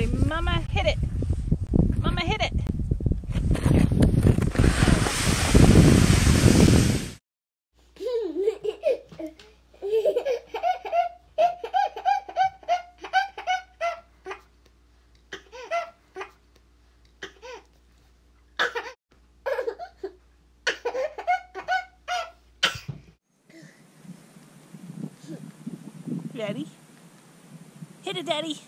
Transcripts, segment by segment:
say, Mama, hit it. Mama, hit it. Daddy. Hit it, Daddy.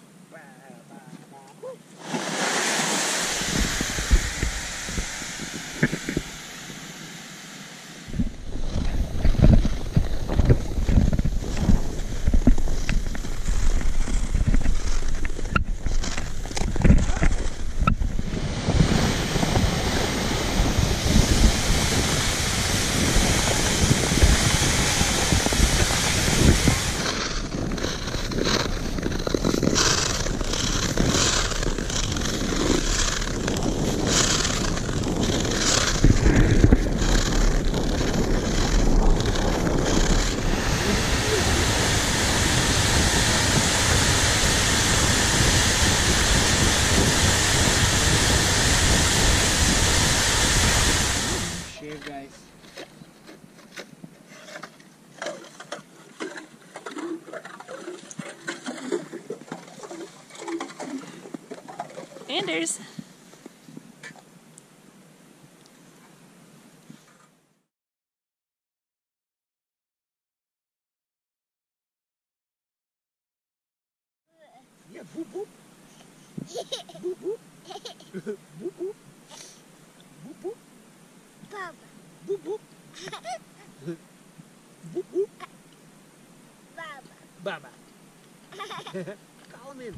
Guys. Anders. Yeah, boop boop. Boop boop. Boop boop. Boop boop. Baba. Boop boop. Boop boop. Baba. Baba. Call him in.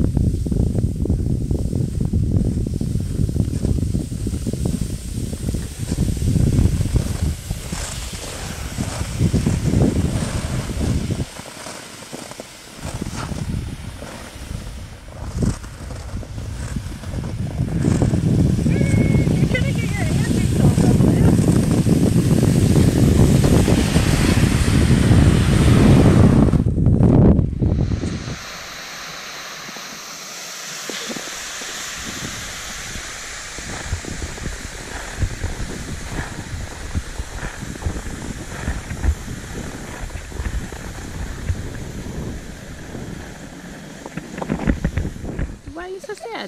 Why are you so sad?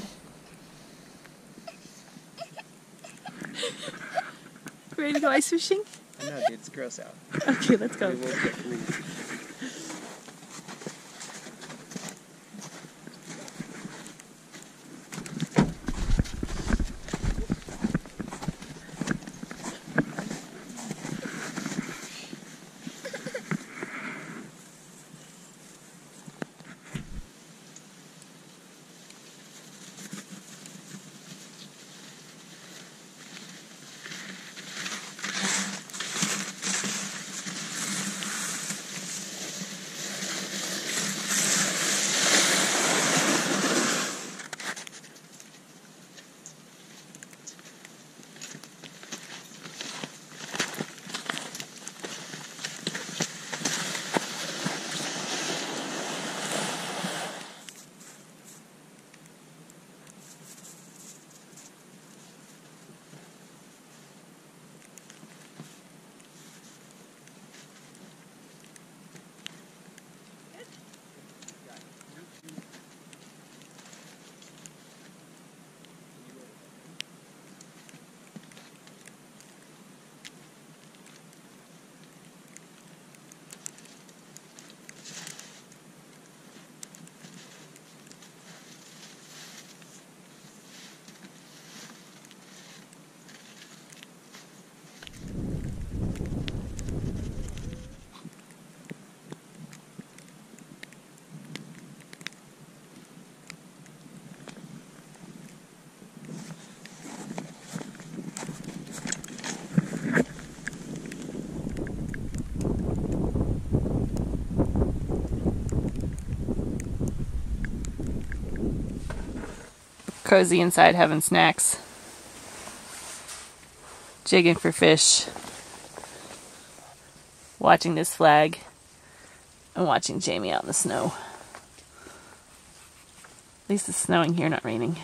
Ready to go ice fishing? No, dude, it's gross out. Okay, let's go. We will get fleas. Cozy inside having snacks. Jigging for fish. Watching this flag. And watching Jamie out in the snow. At least it's snowing here, not raining.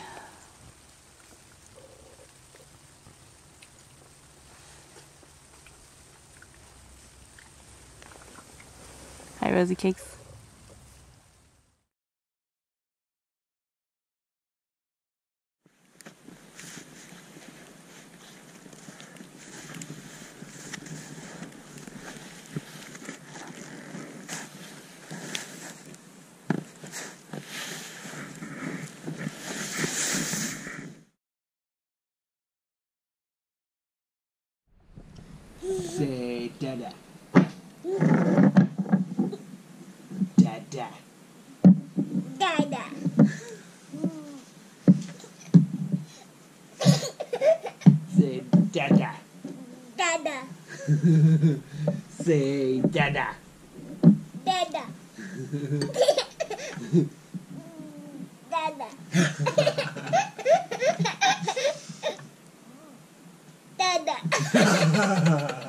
Hi, Rosie Cakes. Say dada. Dada. Dada. Say dada. Dada. Say dada. Dada. Dada. Dada.